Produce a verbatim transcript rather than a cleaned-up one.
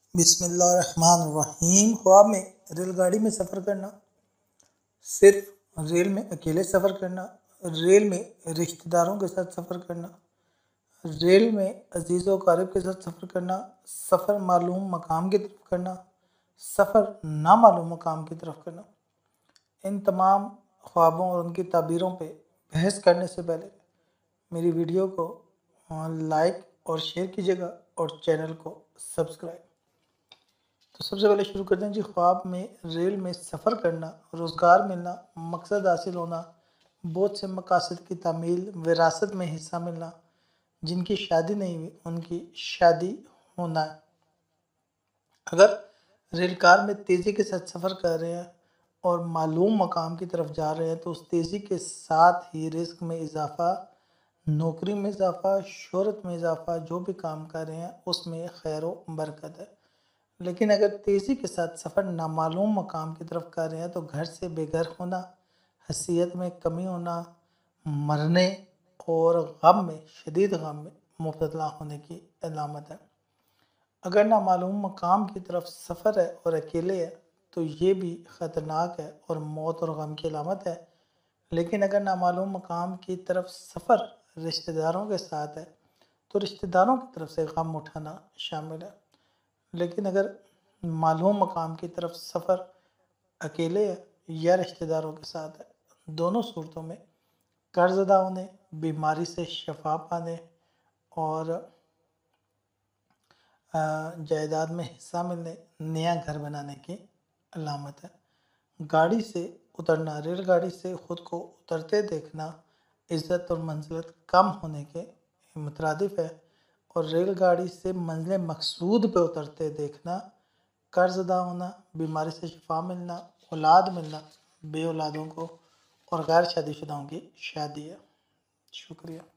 بسم اللہ الرحمن الرحیم۔ خواب میں ریل گاڑی میں سفر کرنا، صرف ریل میں اکیلے سفر کرنا، ریل میں رشتہ داروں کے ساتھ سفر کرنا، ریل میں عزیز و اقارب کے ساتھ سفر کرنا، سفر معلوم مقام کی طرف کرنا، سفر نامعلوم مقام کی طرف کرنا۔ ان تمام خوابوں اور ان کی تعبیروں پہ بحث کرنے سے پہلے میری ویڈیو کو لائک اور شیئر کیجیے گا اور چینل کو سبسکرائب۔ تو سب سے پہلے شروع کرتے ہیں جی۔ خواب میں ریل میں سفر کرنا، روزگار ملنا، مقصد حاصل ہونا، بہت سے مقاصد کی تعمیل، وراثت میں حصہ ملنا، جن کی شادی نہیں ہوئی ان کی شادی ہونا ہے۔ اگر ریل کار میں تیزی کے ساتھ سفر کر رہے ہیں اور معلوم مقام کی طرف جا رہے ہیں تو اس تیزی کے ساتھ ہی رزق میں اضافہ، نوکری میں اضافہ، شہرت میں اضافہ، جو بھی کام کر رہے ہیں اس میں خیر و برکت ہے۔ لیکن اگر تیزی کے ساتھ سفر نامعلوم مقام کی طرف کر رہے ہیں تو گھر سے بے گھر ہونا، حیثیت میں کمی ہونا، مرنے اور غم میں، شدید غم میں مبتلا ہونے کی علامت ہے۔ اگر نامعلوم مقام کی طرف سفر ہے اور اکیلے ہے تو یہ بھی خطرناک ہے اور موت اور غم کی علامت ہے۔ لیکن اگر نامعلوم مقام کی طرف سفر رشتہ داروں کے ساتھ ہے تو رشتہ داروں کی طرف سے غم اٹھانا شامل ہے۔ لیکن اگر معلوم مقام کی طرف سفر اکیلے ہے یا رشتہ داروں کے ساتھ ہے، دونوں صورتوں میں قرض ادا ہونے، بیماری سے شفا پانے اور جائیداد میں حصہ ملنے، نیا گھر بنانے کی علامت ہے۔ گاڑی سے اترنا، ریل گاڑی سے خود کو اترتے دیکھنا عزت اور منزلت کم ہونے کے مترادف ہے، اور ریل گاڑی سے منزل مقصود پہ اترتے دیکھنا قرض ادا ہونا، بیماری سے شفا ملنا، اولاد ملنا بے اولادوں کو، اور غیر شادی شدہوں کی شادی ہے۔ شکریہ۔